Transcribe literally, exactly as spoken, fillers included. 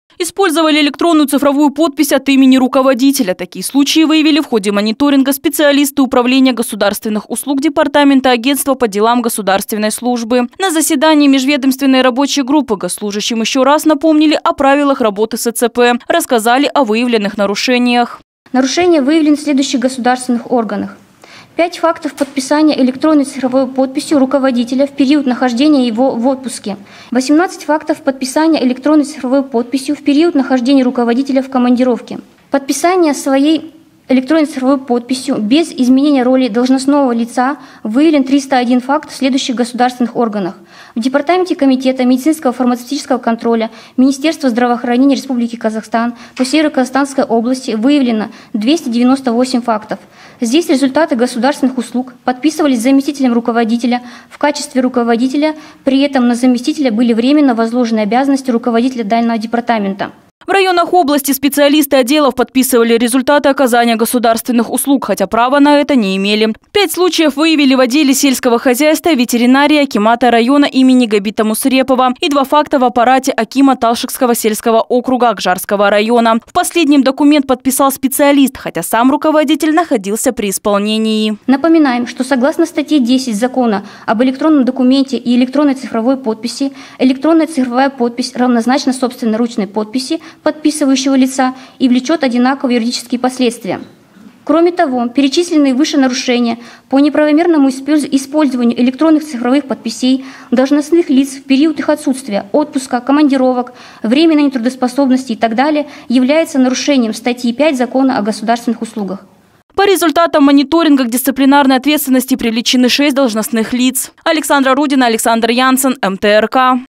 Использовали электронную цифровую подпись от имени руководителя. Такие случаи выявили в ходе мониторинга специалисты Управления государственных услуг Департамента агентства по делам государственной службы. На заседании межведомственной рабочей группы госслужащим еще раз напомнили о правилах работы эс цэ пэ, рассказали о выявленных нарушениях. Нарушения выявлены в следующих государственных органах. Пять фактов подписания электронной цифровой подписью руководителя в период нахождения его в отпуске. восемнадцать фактов подписания электронной цифровой подписью в период нахождения руководителя в командировке. Подписание своей электронной цифровой подписью без изменения роли должностного лица выявлен триста один факт в следующих государственных органах. В Департаменте Комитета медицинского фармацевтического контроля Министерства здравоохранения Республики Казахстан по Северо-Казахстанской области выявлено двести девяносто восемь фактов. Здесь результаты государственных услуг подписывались заместителем руководителя в качестве руководителя, при этом на заместителя были временно возложены обязанности руководителя данного департамента. В районах области специалисты отделов подписывали результаты оказания государственных услуг, хотя права на это не имели. Пять случаев выявили в отделе сельского хозяйства, ветеринарии акимата района имени Габита Мусрепова и два факта в аппарате акима Талшикского сельского округа Акжарского района. В последнем документ подписал специалист, хотя сам руководитель находился при исполнении. Напоминаем, что согласно статье десять закона об электронном документе и электронной цифровой подписи, электронная цифровая подпись равнозначна собственноручной подписи подписывающего лица и влечет одинаковые юридические последствия. Кроме того, перечисленные выше нарушения по неправомерному использованию электронных цифровых подписей должностных лиц в период их отсутствия, отпуска, командировок, временной нетрудоспособности и так далее является нарушением статьи пять Закона о государственных услугах. По результатам мониторинга к дисциплинарной ответственности привлечены шесть должностных лиц. Александра Рудина, Александр Янсен, эм тэ эр ка.